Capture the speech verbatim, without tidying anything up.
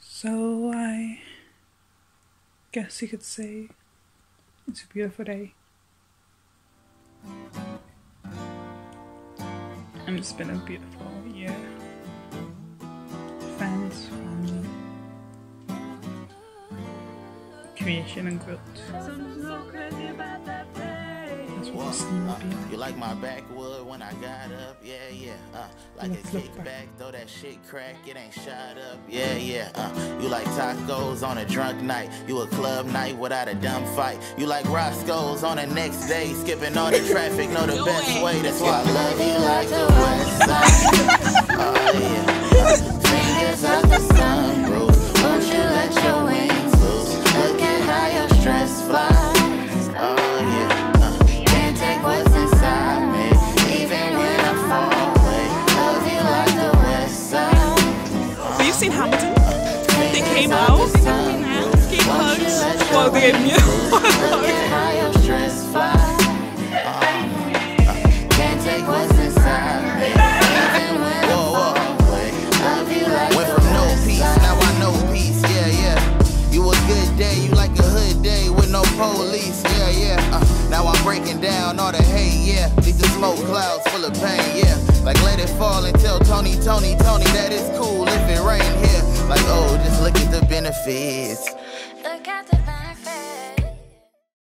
So I guess you could say it's a beautiful day. And it's been a beautiful year. Friends, family, creation and growth. That's what it's gonna be like. You like my backwood when I got up, yeah, yeah. Uh, like a kickback, throw that shit crack, it ain't shot up, yeah, yeah. Uh, you like tacos on a drunk night, you a club night without a dumb fight. You like Roscoe's on the next day, skipping all the traffic, know the best way. That's why I love you like the west side. Oh yeah. Uh, fingers up the sunroof, won't you let your wings loose? Look at how your stress flies. Seen Hamilton? They came out, gave hugs, well they gave me a hug. Went from no peace, now I know peace, yeah, yeah. You a good day, you like a hood day with no police, yeah, yeah. Uh, now I'm breaking down all the hate, yeah. Leave the smoke clouds full of pain, yeah. Like let it fall and tell Tony, Tony, Tony that it's cool if it rain here. Like, oh, just look at the benefits.